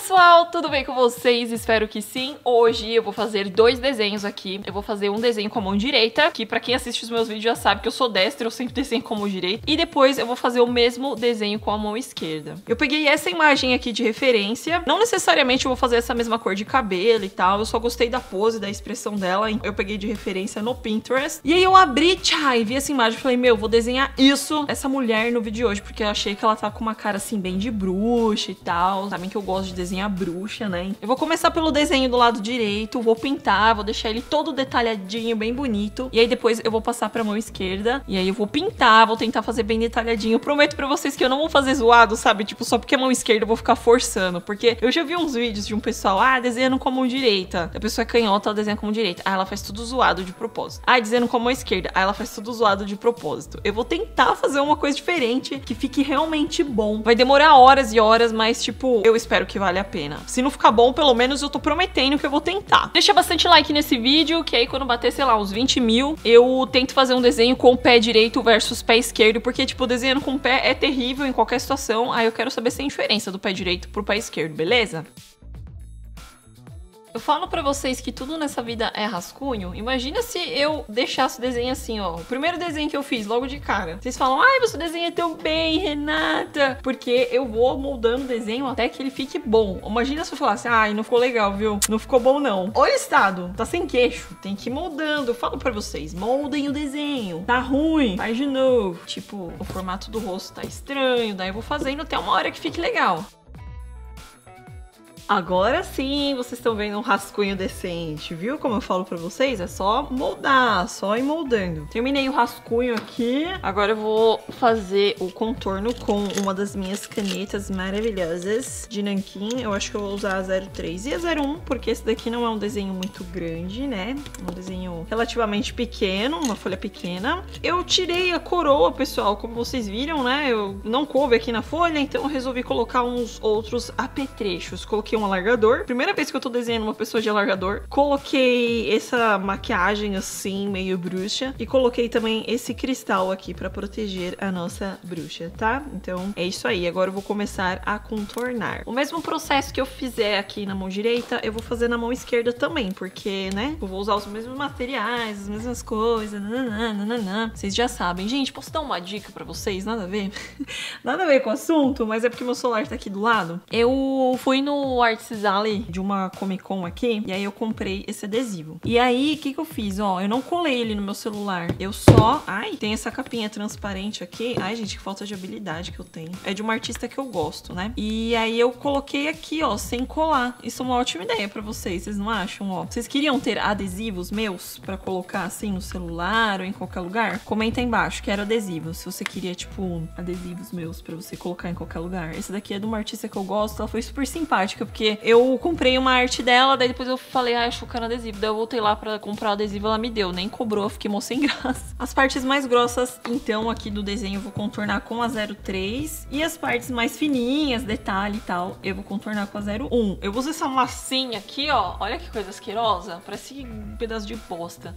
pessoal, tudo bem com vocês? Espero que sim. Hoje eu vou fazer dois desenhos aqui. Eu vou fazer um desenho com a mão direita, que pra quem assiste os meus vídeos já sabe que eu sou destra, eu sempre desenho com a mão direita. E depois eu vou fazer o mesmo desenho com a mão esquerda. Eu peguei essa imagem aqui de referência. Não necessariamente eu vou fazer essa mesma cor de cabelo e tal, eu só gostei da pose, da expressão dela. Eu peguei de referência no Pinterest. E aí eu abri, e vi essa imagem e falei, meu, vou desenhar essa mulher no vídeo de hoje, porque eu achei que ela tá com uma cara assim bem de bruxa e tal. Sabem que eu gosto de desenhar bruxa, né? Eu vou começar pelo desenho do lado direito, vou pintar, vou deixar ele todo detalhadinho, bem bonito. E aí depois eu vou passar pra mão esquerda, e aí eu vou pintar, vou tentar fazer bem detalhadinho. Eu prometo pra vocês que eu não vou fazer zoado, sabe? Tipo, só porque é mão esquerda eu vou ficar forçando, porque eu já vi uns vídeos de um pessoal, desenhando com a mão direita. A pessoa é canhota, ela desenha com a mão direita. Ela faz tudo zoado de propósito. Desenhando com a mão esquerda. Ela faz tudo zoado de propósito. Eu vou tentar fazer uma coisa diferente, que fique realmente bom. Vai demorar horas e horas, mas, tipo, eu espero que vale a pena. Se não ficar bom, pelo menos eu tô prometendo que eu vou tentar. Deixa bastante like nesse vídeo, que aí quando bater, sei lá, uns 20 mil, eu tento fazer um desenho com o pé direito versus pé esquerdo, porque, tipo, desenhando com o pé é terrível em qualquer situação. Aí eu quero saber se tem diferença do pé direito pro pé esquerdo, beleza? Eu falo pra vocês que tudo nessa vida é rascunho. Imagina se eu deixasse o desenho assim, ó. O primeiro desenho que eu fiz, logo de cara. Vocês falam, você desenha tão bem, Renata. Porque eu vou moldando o desenho até que ele fique bom. Imagina se eu falasse, não ficou legal, viu? Não ficou bom, não. Olha o estado. Tá sem queixo. Tem que ir moldando. Eu falo pra vocês, moldem o desenho. Tá ruim. Faz de novo. Tipo, o formato do rosto tá estranho. Daí eu vou fazendo até uma hora que fique legal. Agora sim, vocês estão vendo um rascunho decente, viu? Como eu falo pra vocês, é só moldar, só ir moldando. Terminei o rascunho aqui. Agora eu vou fazer o contorno com uma das minhas canetas maravilhosas de nanquim. Eu acho que eu vou usar a 03 e a 01, porque esse daqui não é um desenho muito grande, né? Um desenho relativamente pequeno, uma folha pequena. Eu tirei a coroa, pessoal, como vocês viram, né? Eu não coube aqui na folha, então eu resolvi colocar uns outros apetrechos. Coloquei um alargador. Primeira vez que eu tô desenhando uma pessoa de alargador. Coloquei essa maquiagem assim, meio bruxa. E coloquei também esse cristal aqui pra proteger a nossa bruxa, tá? Então é isso aí. Agora eu vou começar a contornar. O mesmo processo que eu fizer aqui na mão direita, eu vou fazer na mão esquerda também. Porque, né? Eu vou usar os mesmos materiais, as mesmas coisas. Nananana. Vocês já sabem. Gente, posso dar uma dica pra vocês? Nada a ver. Nada a ver com o assunto, mas é porque meu celular tá aqui do lado. Eu fui no Arts Alley de uma Comic Con aqui, e aí eu comprei esse adesivo. E aí, o que que eu fiz? Ó, eu não colei ele no meu celular. Eu só... tem essa capinha transparente aqui. Gente, que falta de habilidade que eu tenho. É de uma artista que eu gosto, né? E aí eu coloquei aqui, ó, sem colar. Isso é uma ótima ideia pra vocês não acham, ó? Vocês queriam ter adesivos meus pra colocar assim no celular ou em qualquer lugar? Comenta aí embaixo, quero adesivo. Se você queria, tipo, adesivos meus pra você colocar em qualquer lugar. Esse daqui é de uma artista que eu gosto, ela foi super simpática, porque eu comprei uma arte dela, daí depois eu falei, acho que eu quero adesivo. Daí eu voltei lá pra comprar o adesivo, ela me deu, nem cobrou, fiquei mó sem graça. As partes mais grossas, então, aqui do desenho eu vou contornar com a 03. E as partes mais fininhas, detalhe e tal, eu vou contornar com a 01. Eu uso essa massinha aqui, ó, olha que coisa asquerosa, parece um pedaço de bosta.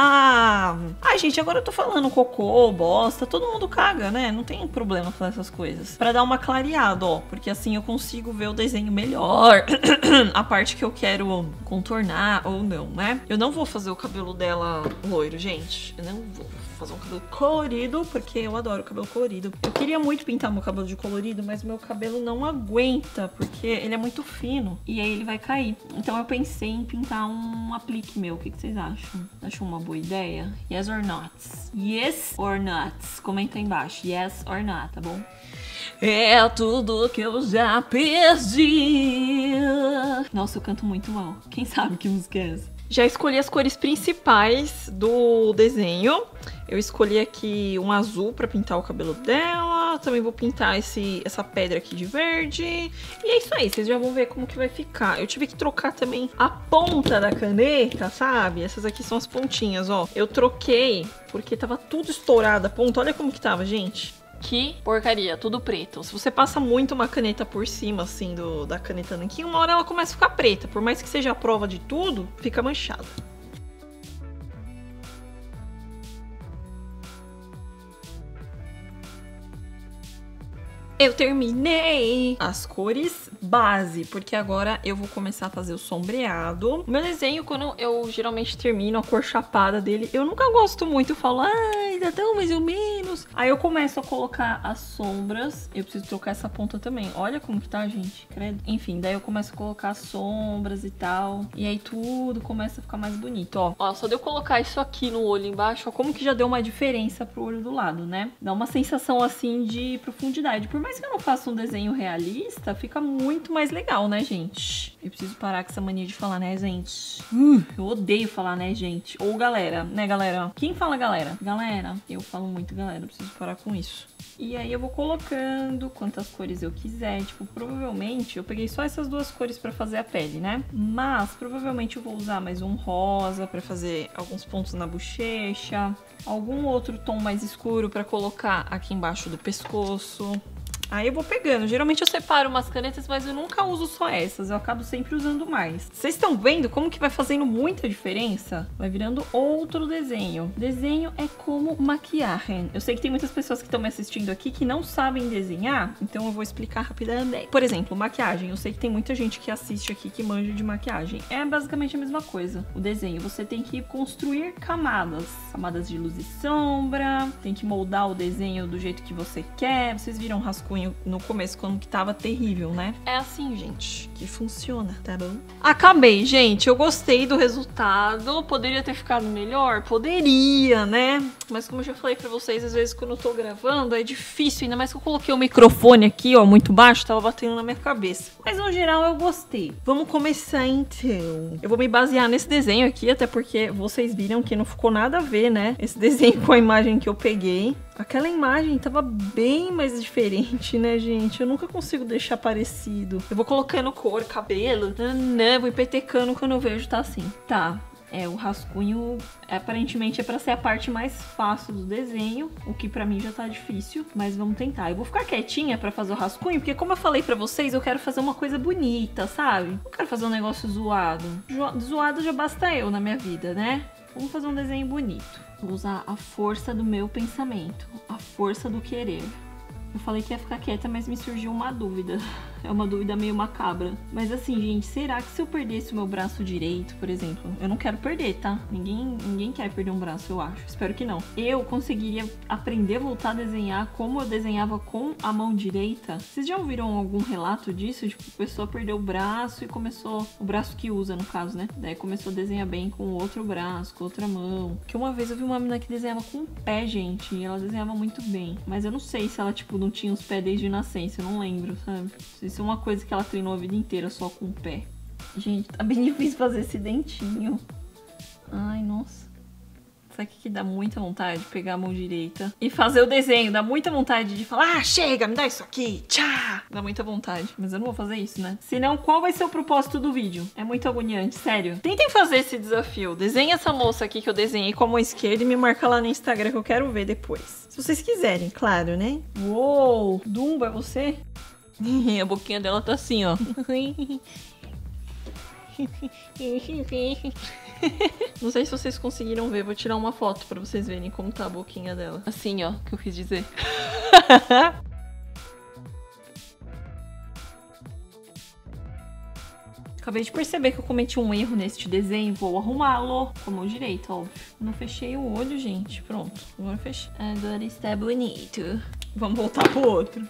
Gente, agora eu tô falando cocô, bosta, todo mundo caga, né? Não tem problema falar essas coisas. Pra dar uma clareada, ó, porque assim eu consigo ver o desenho melhor. A parte que eu quero contornar ou não, né? Eu não vou fazer o cabelo dela loiro, gente. Eu não vou fazer um cabelo colorido, porque eu adoro cabelo colorido. Eu queria muito pintar meu cabelo de colorido, mas meu cabelo não aguenta, porque ele é muito fino e aí ele vai cair. Então eu pensei em pintar um aplique meu. O que vocês acham? Acham uma boa ideia? Yes or not? Yes or not? Comenta aí embaixo. Yes or not, tá bom? É tudo que eu já perdi. Nossa, eu canto muito mal. Quem sabe que música é essa? Já escolhi as cores principais do desenho. Eu escolhi aqui um azul pra pintar o cabelo dela. Também vou pintar essa pedra aqui de verde. E é isso aí, vocês já vão ver como que vai ficar. Eu tive que trocar também a ponta da caneta, sabe? Essas aqui são as pontinhas, ó. Eu troquei porque tava tudo estourado a ponta. Olha como que tava, gente. Que porcaria, tudo preto. Se você passa muito uma caneta por cima, assim, da caneta nanquim, uma hora ela começa a ficar preta. Por mais que seja a prova de tudo, fica manchada. Eu terminei as cores base, porque agora eu vou começar a fazer o sombreado. O meu desenho, quando eu geralmente termino a cor chapada dele, eu nunca gosto muito, eu falo, ai, tá tão mais ou menos. Aí eu começo a colocar as sombras, eu preciso trocar essa ponta também. Olha como que tá, gente, credo. Enfim, daí eu começo a colocar as sombras e tal, e aí tudo começa a ficar mais bonito, ó. Ó, só de eu colocar isso aqui no olho embaixo, ó, como que já deu uma diferença pro olho do lado, né? Dá uma sensação, assim, de profundidade. Por mais que eu não faça um desenho realista, fica muito mais legal, né, gente? Eu preciso parar com essa mania de falar, né, gente? Eu odeio falar, né, gente? Ou galera, né, galera? Quem fala galera? Galera. Eu falo muito galera, eu preciso parar com isso. E aí eu vou colocando quantas cores eu quiser. Tipo, provavelmente eu peguei só essas duas cores pra fazer a pele, né? Mas provavelmente eu vou usar mais um rosa pra fazer alguns pontos na bochecha. Algum outro tom mais escuro pra colocar aqui embaixo do pescoço. Aí eu vou pegando. Geralmente eu separo umas canetas, mas eu nunca uso só essas. Eu acabo sempre usando mais. Vocês estão vendo como que vai fazendo muita diferença? Vai virando outro desenho. Desenho é como maquiagem. Eu sei que tem muitas pessoas que estão me assistindo aqui que não sabem desenhar, então eu vou explicar rapidamente. Por exemplo, maquiagem. Eu sei que tem muita gente que assiste aqui que manja de maquiagem. É basicamente a mesma coisa. O desenho, você tem que construir camadas. Camadas de luz e sombra. Tem que moldar o desenho do jeito que você quer. Vocês viram rascunho no começo, quando que tava terrível, né? É assim, gente, que funciona, tá bom? Acabei, gente. Eu gostei do resultado. Poderia ter ficado melhor? Poderia, né? Mas como eu já falei pra vocês, às vezes quando eu tô gravando é difícil, ainda mais que eu coloquei o microfone aqui, ó, muito baixo, tava batendo na minha cabeça. Mas no geral eu gostei. Vamos começar então. Eu vou me basear nesse desenho aqui, até porque vocês viram que não ficou nada a ver, né? Esse desenho com a imagem que eu peguei. Aquela imagem tava bem mais diferente, né, gente? Eu nunca consigo deixar parecido. Eu vou colocando cor, cabelo, vou empetecando quando eu vejo tá assim. Tá, o rascunho aparentemente é pra ser a parte mais fácil do desenho, o que pra mim já tá difícil, mas vamos tentar. Eu vou ficar quietinha pra fazer o rascunho, porque como eu falei pra vocês, eu quero fazer uma coisa bonita, sabe? Não quero fazer um negócio zoado. Zoado já basta eu na minha vida, né? Vamos fazer um desenho bonito. Vou usar a força do meu pensamento, a força do querer. Eu falei que ia ficar quieta, mas me surgiu uma dúvida. É uma dúvida meio macabra. Mas assim, gente, será que se eu perdesse o meu braço direito, por exemplo... Eu não quero perder, tá? Ninguém quer perder um braço, eu acho. Espero que não. Eu conseguiria aprender a voltar a desenhar como eu desenhava com a mão direita? Vocês já ouviram algum relato disso? Tipo, a pessoa perdeu o braço e começou... O braço que usa, no caso, né? Daí começou a desenhar bem com o outro braço, com outra mão. Porque uma vez eu vi uma menina que desenhava com o pé, gente. E ela desenhava muito bem. Mas eu não sei se ela, tipo, não tinha os pés desde nascença. Eu não lembro, sabe? Isso é uma coisa que ela treinou a vida inteira só com o pé. Gente, tá bem difícil fazer esse dentinho. Ai, nossa. Sabe o que dá muita vontade? Pegar a mão direita e fazer o desenho. Dá muita vontade de falar, ah, chega, me dá isso aqui. Tchá! Dá muita vontade. Mas eu não vou fazer isso, né? Senão, qual vai ser o propósito do vídeo? É muito agoniante, sério. Tentem fazer esse desafio. Desenha essa moça aqui que eu desenhei com a mão esquerda e me marca lá no Instagram que eu quero ver depois. Se vocês quiserem, claro, né? Uou! Dumba, é você? A boquinha dela tá assim, ó. Não sei se vocês conseguiram ver. Vou tirar uma foto pra vocês verem como tá a boquinha dela. Assim, ó, que eu quis dizer. Acabei de perceber que eu cometi um erro neste desenho. Vou arrumá-lo com a mão direita, óbvio. Não fechei o olho, gente. Pronto, agora fechei. Agora está bonito. Vamos voltar pro outro.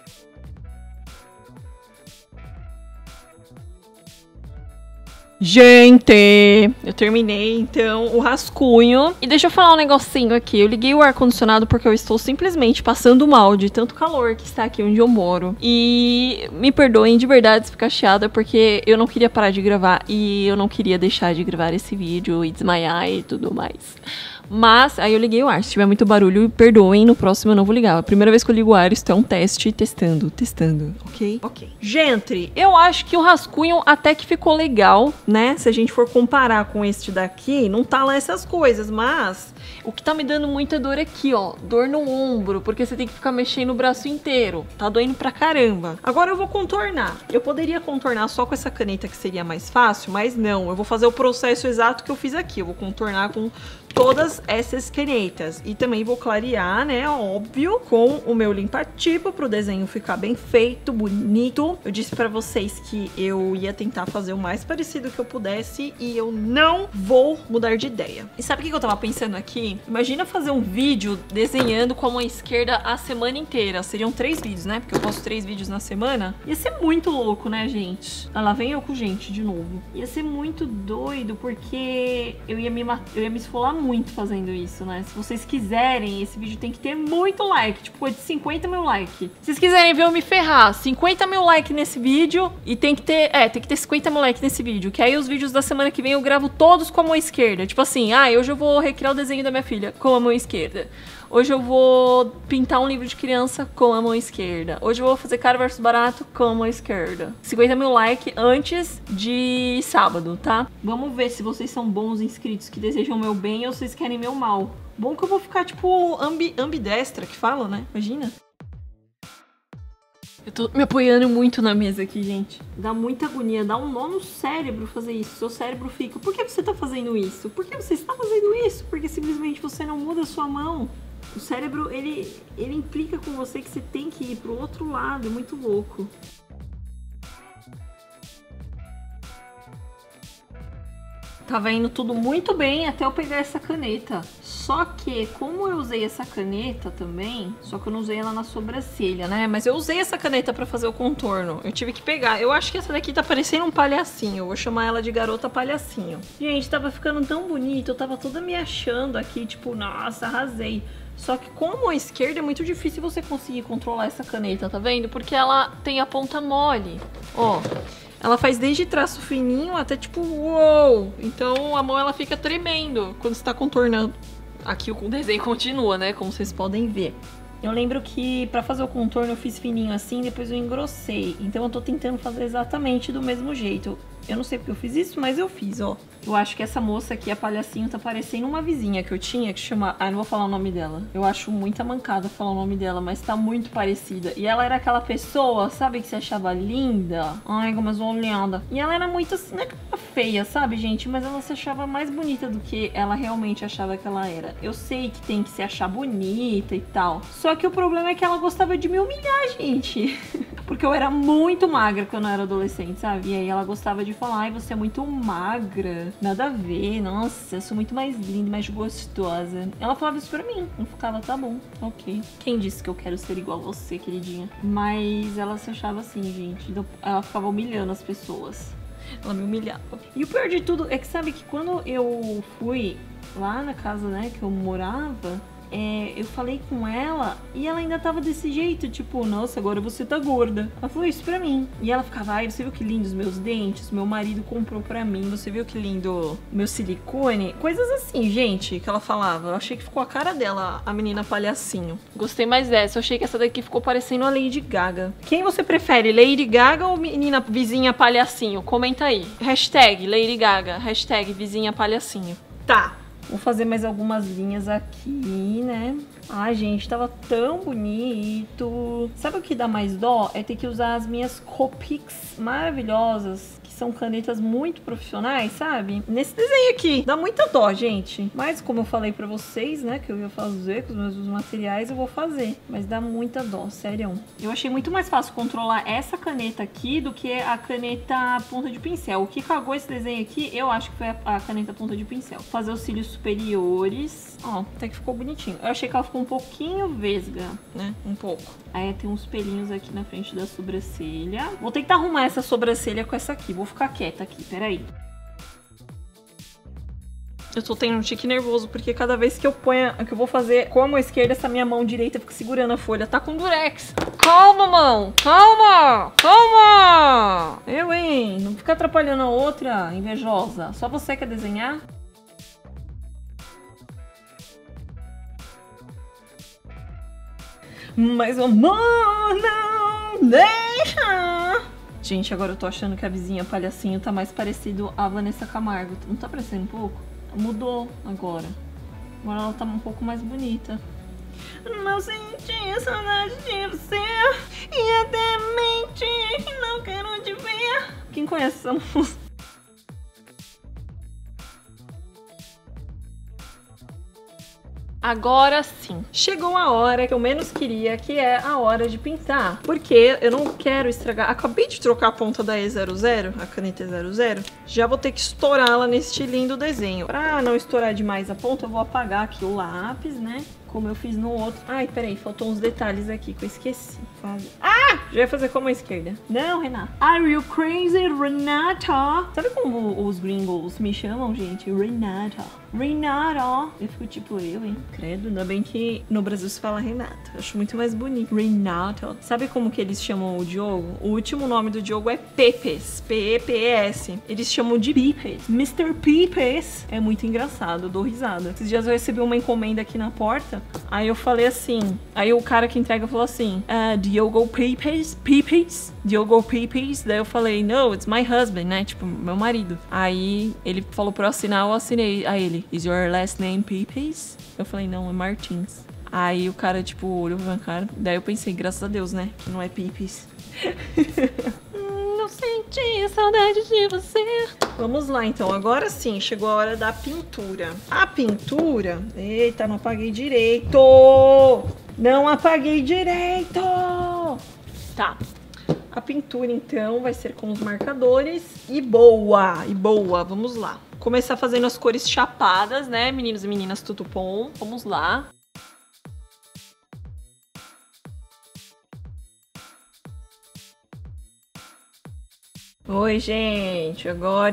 Gente, eu terminei então o rascunho. E deixa eu falar um negocinho aqui. Eu liguei o ar-condicionado porque eu estou simplesmente passando mal de tanto calor que está aqui onde eu moro. E me perdoem de verdade se ficar chiada, porque eu não queria parar de gravar e eu não queria deixar de gravar esse vídeo e desmaiar e tudo mais. Mas, aí eu liguei o ar. Se tiver muito barulho, perdoem, no próximo eu não vou ligar. A primeira vez que eu ligo o ar, isso é um teste, testando, ok? Ok. Gente, eu acho que o rascunho até que ficou legal, né? Se a gente for comparar com este daqui, não tá lá essas coisas, mas O que tá me dando muita dor aqui, ó. Dor no ombro, porque você tem que ficar mexendo o braço inteiro. Tá doendo pra caramba. Agora eu vou contornar. Eu poderia contornar só com essa caneta, que seria mais fácil, mas não. Eu vou fazer o processo exato que eu fiz aqui. Eu vou contornar com todas essas canetas. E também vou clarear, né, óbvio, com o meu limpa-tipo pro desenho ficar bem feito, bonito. Eu disse pra vocês que eu ia tentar fazer o mais parecido que eu pudesse e eu não vou mudar de ideia. E sabe o que eu tava pensando aqui? Imagina fazer um vídeo desenhando com a mão esquerda a semana inteira. Seriam 3 vídeos, né? Porque eu posto 3 vídeos na semana. Ia ser muito louco, né, gente? Ah, lá vem eu com gente de novo. Ia ser muito doido porque eu ia me esfolar muito fazendo isso, né? Se vocês quiserem, esse vídeo tem que ter muito like, tipo, de 50 mil likes. Se vocês quiserem ver eu me ferrar, 50 mil likes nesse vídeo e tem que ter 50 mil likes nesse vídeo, que aí os vídeos da semana que vem eu gravo todos com a mão esquerda. Tipo assim, hoje eu vou recriar o desenho da minha filha com a mão esquerda. Hoje eu vou pintar um livro de criança com a mão esquerda. Hoje eu vou fazer Cara versus Barato com a mão esquerda. 50 mil likes antes de sábado, tá? Vamos ver se vocês são bons inscritos que desejam meu bem ou vocês querem meu mal. Bom que eu vou ficar tipo ambidestra, que fala, né? Imagina. Eu tô me apoiando muito na mesa aqui, gente. Dá muita agonia, dá um nó no cérebro fazer isso. Seu cérebro fica, por que você tá fazendo isso? Por que você está fazendo isso? Porque simplesmente você não muda a sua mão. O cérebro, ele implica com você que você tem que ir pro outro lado. É muito louco. Tava indo tudo muito bem até eu pegar essa caneta. Só que, como eu usei essa caneta também, só que eu não usei ela na sobrancelha, né? Mas eu usei essa caneta pra fazer o contorno. Eu tive que pegar. Eu acho que essa daqui tá parecendo um palhacinho. Eu vou chamar ela de garota palhacinho. Gente, tava ficando tão bonito. Eu tava toda me achando aqui, tipo, nossa, arrasei. Só que com a mão esquerda é muito difícil você conseguir controlar essa caneta, tá vendo? Porque ela tem a ponta mole. Ó. Ela faz desde traço fininho até tipo, uou! Então a mão ela fica tremendo quando você tá contornando. Aqui o desenho continua, né? Como vocês podem ver. Eu lembro que pra fazer o contorno eu fiz fininho assim, depois eu engrossei. Então eu tô tentando fazer exatamente do mesmo jeito. Eu não sei porque eu fiz isso, mas eu fiz, ó. Eu acho que essa moça aqui, a palhacinho, tá parecendo uma vizinha que eu tinha, que chama... não vou falar o nome dela. Eu acho muita mancada falar o nome dela, mas tá muito parecida. E ela era aquela pessoa, sabe, que se achava linda? Ai, como eu olhada. E ela era muito assim, não é que ela feia, sabe, gente? Mas ela se achava mais bonita do que ela realmente achava que ela era. Eu sei que tem que se achar bonita e tal. Só que o problema é que ela gostava de me humilhar, gente. Porque eu era muito magra quando eu era adolescente, sabe? E aí ela gostava de falar, ai, você é muito magra. Nada a ver, nossa, eu sou muito mais linda, mais gostosa. Ela falava isso pra mim. Eu ficava, tá bom, ok. Quem disse que eu quero ser igual a você, queridinha? Mas ela se achava assim, gente. Então, ela ficava humilhando as pessoas. Ela me humilhava. E o pior de tudo é que, sabe, que quando eu fui lá na casa, né, que eu morava... eu falei com ela e ela ainda tava desse jeito, tipo, nossa, agora você tá gorda. Ela falou isso pra mim. E ela ficava, ai, você viu que lindo os meus dentes? Meu marido comprou pra mim. Você viu que lindo meu silicone? Coisas assim, gente, que ela falava. Eu achei que ficou a cara dela, a menina palhacinho. Gostei mais dessa. Eu achei que essa daqui ficou parecendo a Lady Gaga. Quem você prefere, Lady Gaga ou menina vizinha palhacinho? Comenta aí. Hashtag Lady Gaga, hashtag vizinha palhacinho. Tá. Vou fazer mais algumas linhas aqui, né? Ai, gente, tava tão bonito. Sabe o que dá mais dó? É ter que usar as minhas Copics maravilhosas, que são canetas muito profissionais, sabe? Nesse desenho aqui. Dá muita dó, gente. Mas como eu falei pra vocês, né, que eu ia fazer com os meus materiais, eu vou fazer. Mas dá muita dó, sério. Eu achei muito mais fácil controlar essa caneta aqui do que a caneta ponta de pincel. O que cagou esse desenho aqui, eu acho que foi a caneta ponta de pincel. Fazer os cílios superiores. Ó, até que ficou bonitinho. Eu achei que ela ficou um pouquinho vesga, né? Um pouco. Aí tem uns pelinhos aqui na frente da sobrancelha. Vou tentar arrumar essa sobrancelha com essa aqui. Vou ficar quieta aqui, peraí. Eu tô tendo um tique nervoso, porque cada vez que eu ponho, que eu vou fazer com a mão esquerda, essa minha mão direita fica segurando a folha. Tá com durex. Calma, mão. Calma. Calma. Eu, hein? Não fica atrapalhando a outra, invejosa. Só você quer desenhar? Mas o amor não deixa. Gente, agora eu tô achando que a vizinha palhacinho tá mais parecido a Vanessa Camargo. Não tá parecendo um pouco? Mudou agora. Agora ela tá um pouco mais bonita. Não senti saudade de você e até mente, não quero te ver. Quem conhece essa música? Agora sim, chegou a hora que eu menos queria, que é a hora de pintar. Porque eu não quero estragar. Acabei de trocar a ponta da E00, a caneta E00. Já vou ter que estourá-la neste lindo desenho. Pra não estourar demais a ponta, eu vou apagar aqui o lápis, né? Como eu fiz no outro. Ai, peraí, faltou uns detalhes aqui que eu esqueci. Ah! Já ia fazer como a esquerda. Não, Renata. Are you crazy, Renata? Sabe como os gringos me chamam, gente? Renata. Renata. Eu fico tipo eu, hein? Credo, ainda bem que no Brasil se fala Renata. Eu acho muito mais bonito. Renata. Sabe como que eles chamam o Diogo? O último nome do Diogo é Pepes. P-E-P-E-S. Eles chamam de Pepes. Mr. Pepes. É muito engraçado, eu dou risada. Esses dias eu recebi uma encomenda aqui na porta. Aí eu falei assim. Aí o cara que entrega falou assim: Diogo Pepes? Pepes? Diogo Pepes? Daí eu falei: No, it's my husband, né? Tipo, meu marido. Aí ele falou pra eu assinar, eu assinei. Aí ele: Is your last name Pepes? Eu falei: Não, é Martins. Aí o cara, tipo, olhou pra minha cara. Daí eu pensei: Graças a Deus, né? Que não é Pepes. Não senti saudade de você. Vamos lá, então. Agora sim, chegou a hora da pintura. A pintura... Eita, não apaguei direito! Não apaguei direito! Tá. A pintura, então, vai ser com os marcadores. E boa! E boa! Vamos lá. Começar fazendo as cores chapadas, né? Meninos e meninas, tudo bom? Vamos lá. Oi, gente,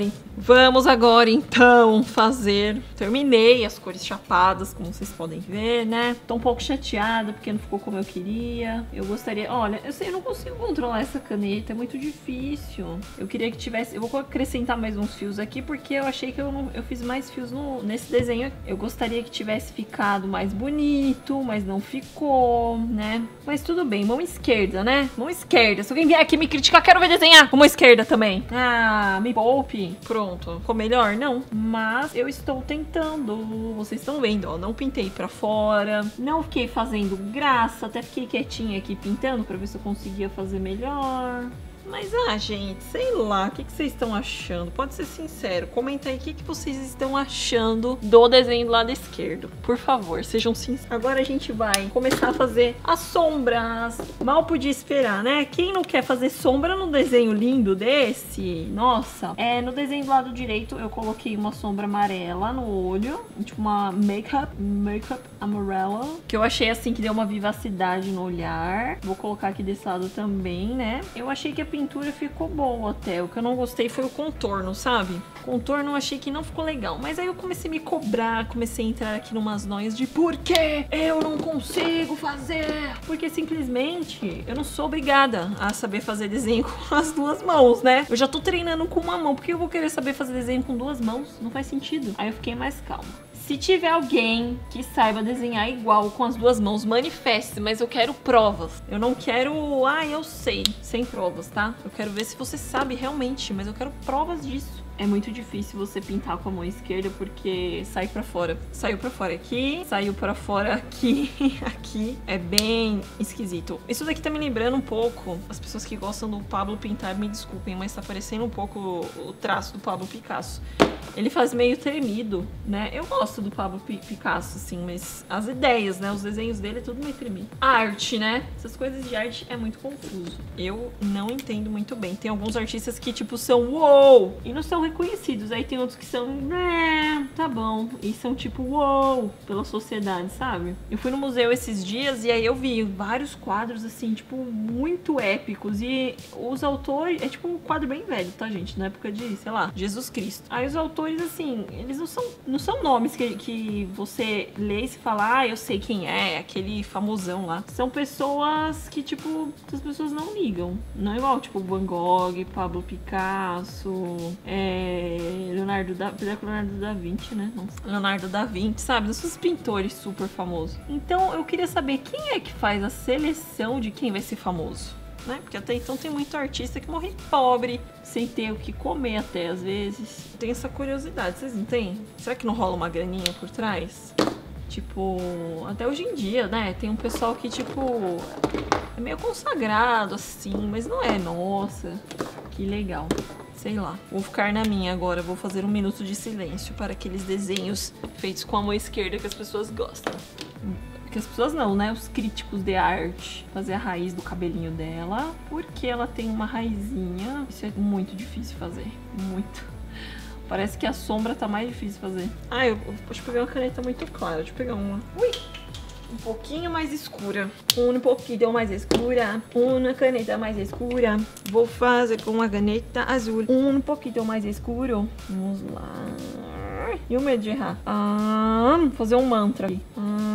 vamos agora então fazer, terminei as cores chapadas, como vocês podem ver, né? Tô um pouco chateada porque não ficou como eu queria, eu gostaria, olha, eu sei, eu não consigo controlar essa caneta, é muito difícil, eu queria que tivesse, eu vou acrescentar mais uns fios aqui porque eu achei que eu fiz mais fios nesse desenho, eu gostaria que tivesse ficado mais bonito, mas não ficou, né? Mas tudo bem, mão esquerda, né? Mão esquerda, se alguém vier aqui me criticar, quero ver desenhar com mão esquerda também. Ah, me poupe. Pronto. Ficou melhor? Não. Mas eu estou tentando. Vocês estão vendo, ó. Não pintei pra fora. Não fiquei fazendo graça. Até fiquei quietinha aqui pintando pra ver se eu conseguia fazer melhor. Mas, gente, sei lá, o que vocês estão achando? Pode ser sincero, comenta aí o que vocês estão achando do desenho do lado esquerdo. Por favor, sejam sinceros. Agora a gente vai começar a fazer as sombras. Mal podia esperar, né? Quem não quer fazer sombra no desenho lindo desse? Nossa, no desenho do lado direito eu coloquei uma sombra amarela no olho, tipo uma make-up amarela, que eu achei assim que deu uma vivacidade no olhar. Vou colocar aqui desse lado também, né? Eu achei que a pintura ficou boa até. O que eu não gostei foi o contorno, sabe? O contorno eu achei que não ficou legal. Mas aí eu comecei a me cobrar, comecei a entrar aqui numas noias de por que eu não consigo fazer? Porque simplesmente eu não sou obrigada a saber fazer desenho com as duas mãos, né? Eu já tô treinando com uma mão. Por que eu vou querer saber fazer desenho com duas mãos? Não faz sentido. Aí eu fiquei mais calma. Se tiver alguém que saiba desenhar igual com as duas mãos, manifeste, mas eu quero provas. Eu não quero, eu sei, sem provas, tá? Eu quero ver se você sabe realmente, mas eu quero provas disso. É muito difícil você pintar com a mão esquerda porque sai pra fora. Saiu pra fora aqui, saiu pra fora aqui, aqui. É bem esquisito. Isso daqui tá me lembrando um pouco, as pessoas que gostam do Pablo Pintar, me desculpem, mas tá parecendo um pouco o traço do Pablo Picasso. Ele faz meio tremido, né? Eu gosto do Pablo Picasso, assim, mas as ideias, né? Os desenhos dele é tudo meio tremido. A arte, né? Essas coisas de arte é muito confuso. Eu não entendo muito bem. Tem alguns artistas que, tipo, são uou! E não são reconhecidos. Aí tem outros que são, tá bom. E são tipo, uou! Pela sociedade, sabe? Eu fui no museu esses dias e aí eu vi vários quadros, assim, tipo, muito épicos. E os autores... É tipo um quadro bem velho, tá, gente? Na época de, sei lá, Jesus Cristo. Aí os autores, assim, eles não são nomes que você lê e se fala, eu sei quem é, aquele famosão lá. São pessoas que, tipo, as pessoas não ligam. Não é igual, tipo, Van Gogh, Pablo Picasso, Leonardo da Vinci, né? Nossa. Leonardo da Vinci, sabe? Esses pintores super famosos. Então, eu queria saber quem é que faz a seleção de quem vai ser famoso. Né? Porque até então tem muito artista que morre pobre, sem ter o que comer até às vezes. Tem essa curiosidade, vocês não têm? Será que não rola uma graninha por trás? Tipo, até hoje em dia, né? Tem um pessoal que, tipo, é meio consagrado, assim, mas não é. Nossa, que legal. Sei lá. Vou ficar na minha agora. Vou fazer um minuto de silêncio para aqueles desenhos feitos com a mão esquerda que as pessoas gostam. Que as pessoas não, né? Os críticos de arte. Fazer a raiz do cabelinho dela, porque ela tem uma raizinha. Isso é muito difícil fazer. Muito. Parece que a sombra tá mais difícil fazer. Ah, eu posso pegar uma caneta muito clara. Deixa eu pegar uma. Ui! Um pouquinho mais escura. Um pouquinho mais escura. Uma caneta mais escura. Vou fazer com uma caneta azul. Um pouquinho mais escuro. Vamos lá. E o medo de errar? Vou fazer um mantra aqui.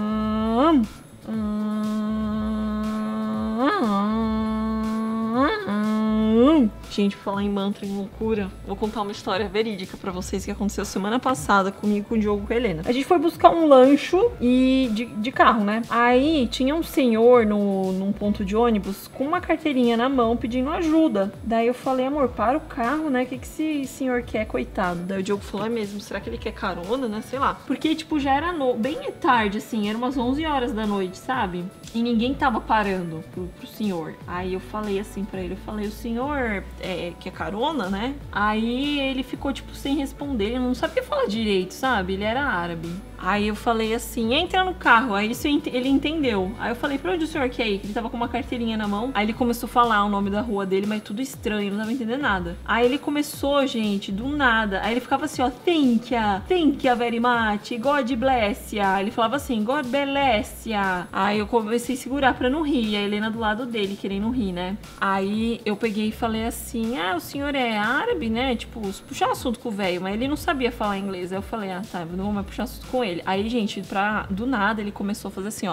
Gente, pra falar em mantra, em loucura, vou contar uma história verídica pra vocês que aconteceu semana passada comigo, com o Diogo e com a Helena. A gente foi buscar um lancho de carro, né? Aí tinha um senhor num ponto de ônibus com uma carteirinha na mão pedindo ajuda. Daí eu falei, amor, para o carro, né? O que esse senhor quer, coitado? Daí o Diogo falou, é mesmo? Será que ele quer carona, né? Sei lá. Porque, tipo, já era bem tarde, assim, era umas 11 horas da noite, sabe? E ninguém tava parando pro senhor. Aí eu falei assim pra ele, o senhor quer carona, né? Aí ele ficou, tipo, sem responder, ele não sabia falar direito, sabe? Ele era árabe. Aí eu falei assim, entra no carro. Aí isso ele entendeu. Aí eu falei, pra onde o senhor quer ir? Ele tava com uma carteirinha na mão. Aí ele começou a falar o nome da rua dele, mas tudo estranho, não tava entendendo nada. Aí ele começou, gente, do nada. Aí ele ficava assim, ó, thank you very much, God bless ya. Ele falava assim, God bless ya. Aí eu comecei a segurar pra não rir. E a Helena do lado dele, querendo rir, né? Aí eu peguei e falei assim, o senhor é árabe, né? Tipo, puxar um assunto com o velho, mas ele não sabia falar inglês. Aí eu falei, tá, não vou mais puxar assunto com ele. Aí, gente, do nada, ele começou a fazer assim, ó.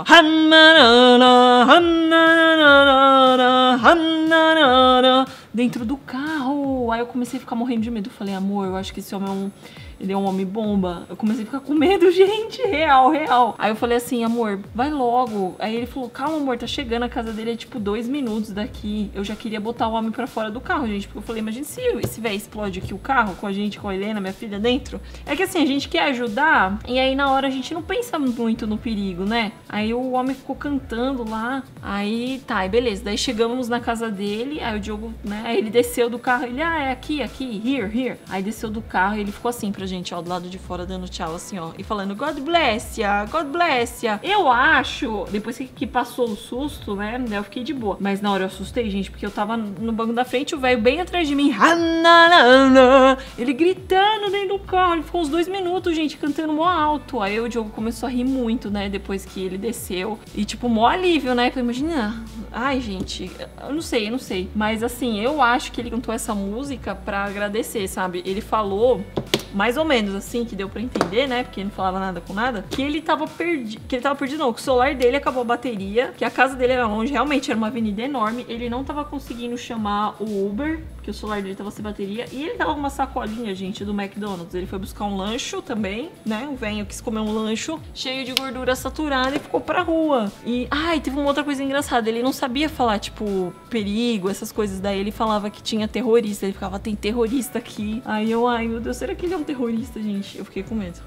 Dentro do carro. Aí eu comecei a ficar morrendo de medo. Eu falei, amor, eu acho que esse homem ele é um homem bomba. Eu comecei a ficar com medo, gente. Real. Aí eu falei assim, amor, vai logo. Aí ele falou, calma, amor, tá chegando. A casa dele é tipo 2 minutos daqui. Eu já queria botar o homem pra fora do carro, gente. Porque eu falei, imagina se esse velho explode aqui o carro com a gente, com a Helena, minha filha, dentro. É que assim, a gente quer ajudar. E aí na hora a gente não pensa muito no perigo, né? Aí o homem ficou cantando lá. Aí tá, e beleza. Daí chegamos na casa dele. Aí o Diogo, né? Aí ele desceu do carro. Ele, é aqui, here. Aí desceu do carro e ele ficou assim pra gente, ó, do lado de fora, dando tchau, assim, ó, e falando God bless ya. Eu acho, depois que passou o susto, né, eu fiquei de boa. Mas na hora eu assustei, gente, porque eu tava no banco da frente, o velho bem atrás de mim, ele gritando dentro do carro, ele ficou uns 2 minutos, gente, cantando mó alto. Aí o Diogo começou a rir muito, né, depois que ele desceu. E, tipo, mó alívio, né, que eu imagina. Ai, gente, eu não sei. Mas, assim, eu acho que ele cantou essa música pra agradecer, sabe? Ele falou mais ou menos assim, que deu pra entender, né? Porque ele não falava nada com nada. Que ele tava perdido. Que ele tava perdido, não. Que o celular dele acabou a bateria. Que a casa dele era longe. Realmente era uma avenida enorme. Ele não tava conseguindo chamar o Uber. Que o celular dele tava sem bateria. E ele tava com uma sacolinha, gente, do McDonald's. Ele foi buscar um lancho também, né? O velho quis comer um lancho cheio de gordura saturada e ficou pra rua. E, teve uma outra coisa engraçada. Ele não sabia falar, tipo, perigo, essas coisas. Daí ele falava que tinha terrorista. Ele ficava, tem terrorista aqui. Aí eu, ai meu Deus, será que ele é um terrorista, gente? Eu fiquei com medo.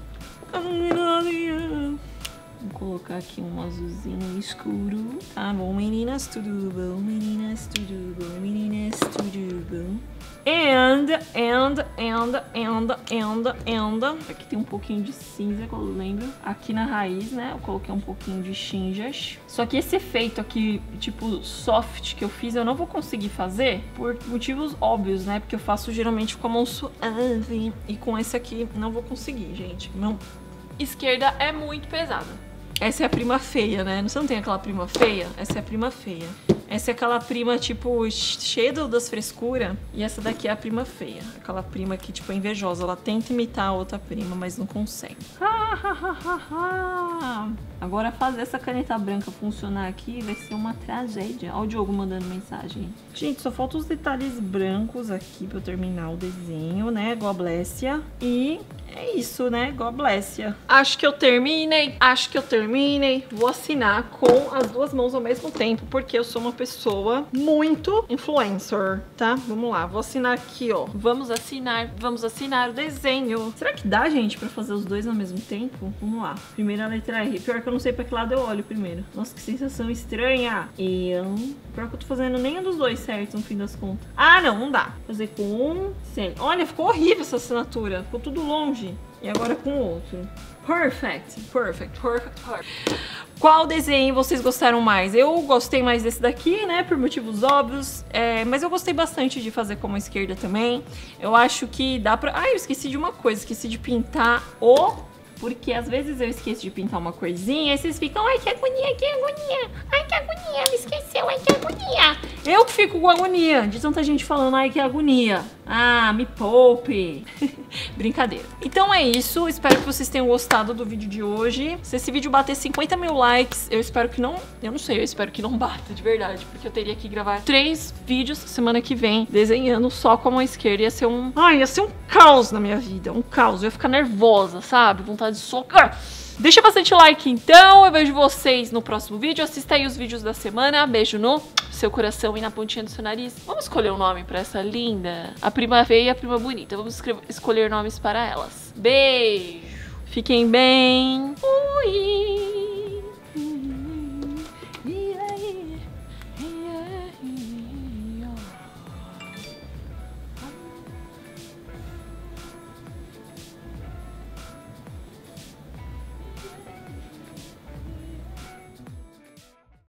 Vou colocar aqui um azulzinho escuro. Tá bom, meninas, tudo bom? Meninas, tudo bom? Meninas, tudo bom? Aqui tem um pouquinho de cinza, que eu lembro. Aqui na raiz, né, eu coloquei um pouquinho de cinzas. Só que esse efeito aqui, tipo, soft, que eu fiz, eu não vou conseguir fazer por motivos óbvios, né? Porque eu faço geralmente com a mão suave. E com esse aqui, não vou conseguir, gente. Mão esquerda é muito pesada. Essa é a prima feia, né? Você não tem aquela prima feia? Essa é a prima feia. Essa é aquela prima, tipo, cheia das frescuras. E essa daqui é a prima feia. Aquela prima que, tipo, é invejosa. Ela tenta imitar a outra prima, mas não consegue. Agora fazer essa caneta branca funcionar aqui vai ser uma tragédia. Olha o Diogo mandando mensagem. Gente, só faltam os detalhes brancos aqui pra eu terminar o desenho, né? God bless ya. E é isso, né? God bless ya. Acho que eu terminei. Vou assinar com as duas mãos ao mesmo tempo, porque eu sou uma pessoa muito influencer, tá? Vamos lá, vou assinar aqui, ó. Vamos assinar o desenho. Será que dá, gente, pra fazer os dois ao mesmo tempo? Vamos lá. Primeira letra R. Pior que eu não sei pra que lado eu olho primeiro. Nossa, que sensação estranha. Pior que eu tô fazendo nenhum dos dois certo, no fim das contas. Ah, não dá. Vou fazer com um, sem. Olha, ficou horrível essa assinatura. Ficou tudo longe. E agora com o outro. Perfect. Qual desenho vocês gostaram mais? Eu gostei mais desse daqui, né? Por motivos óbvios. Mas eu gostei bastante de fazer com a mão esquerda também. Eu acho que dá pra... Ah, eu esqueci de uma coisa. Esqueci de pintar porque às vezes eu esqueço de pintar uma coisinha e vocês ficam, ai que agonia, me esqueceu, ai que agonia. Eu que fico com agonia, de tanta gente falando, ai que agonia. Ah, me poupe. Brincadeira. Então é isso, espero que vocês tenham gostado do vídeo de hoje. Se esse vídeo bater 50 mil likes, eu espero que não, eu espero que não bata de verdade, porque eu teria que gravar 3 vídeos semana que vem, desenhando só com a mão esquerda. Ia ser um caos na minha vida, um caos. Eu ia ficar nervosa, sabe? Vontade de socar. Deixa bastante like então, eu vejo vocês no próximo vídeo. Assista aí os vídeos da semana. Beijo no seu coração e na pontinha do seu nariz. Vamos escolher um nome pra essa linda, a prima feia e a prima bonita. Vamos escolher nomes para elas. Beijo, fiquem bem. Ui.